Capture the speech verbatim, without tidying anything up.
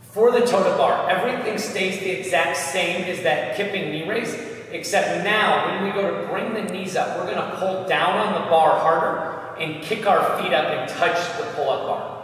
For the toe to bar, everything stays the exact same as that kipping knee raise, except now when we go to bring the knees up, we're going to pull down on the bar harder and kick our feet up and touch the pull-up bar.